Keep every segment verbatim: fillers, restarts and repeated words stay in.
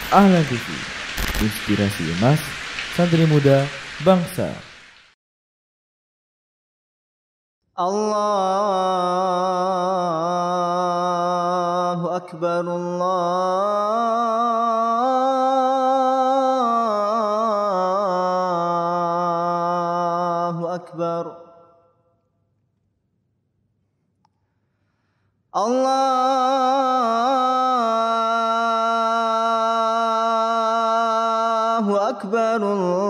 Ahlan T V, inspirasi emas santri muda bangsa. Allahu Akbar, Allahu Akbar. Allahu Akbar,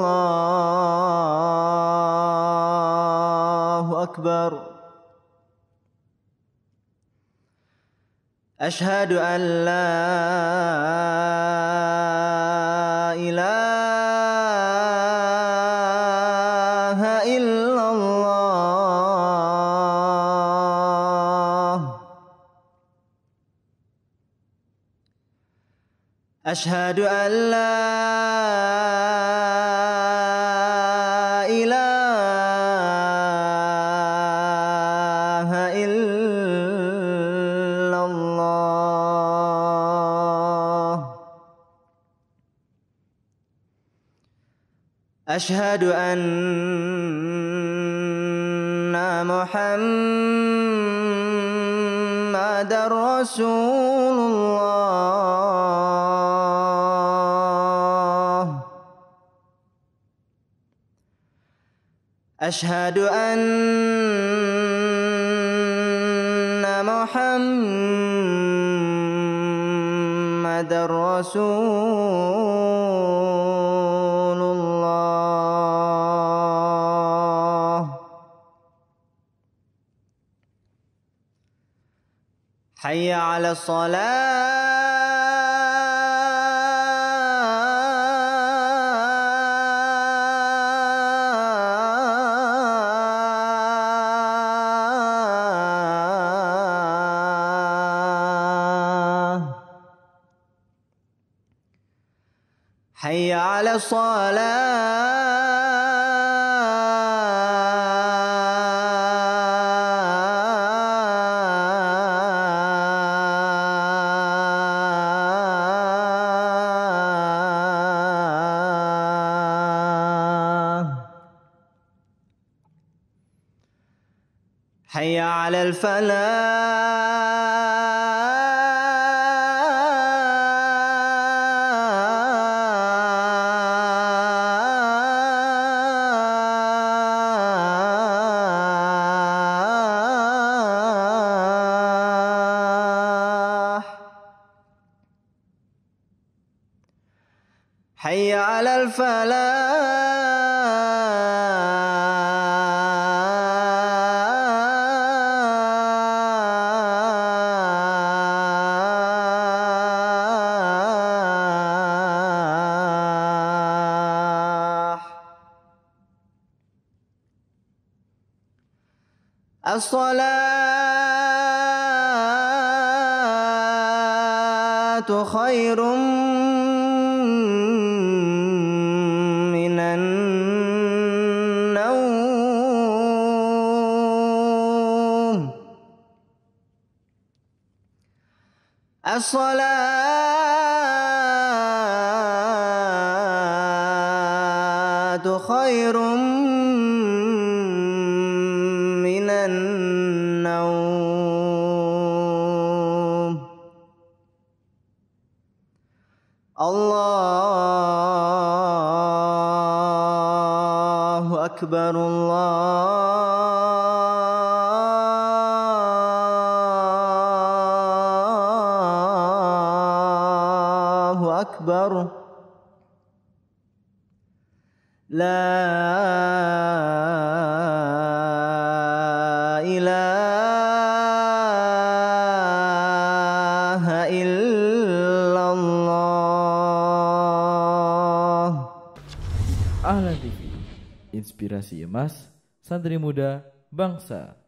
Allahu Akbar. Ashhadu an la ilaha illallah. Ashhadu an la ilaha illallah. Ashhadu anna Muhammadar Rasulullah. Ashhadu anna Muhammadar Rasulullah. Hayya 'ala shalah. Hayya 'ala salah. Hayya 'alal falah. Hayya 'alal falah. As-salatu khairum minan naum. As-salatu khairum minan naum. Allahu Akbar, Allahu Akbar. La ilaha illallah. Ahlan T V, inspirasi emas santri muda bangsa.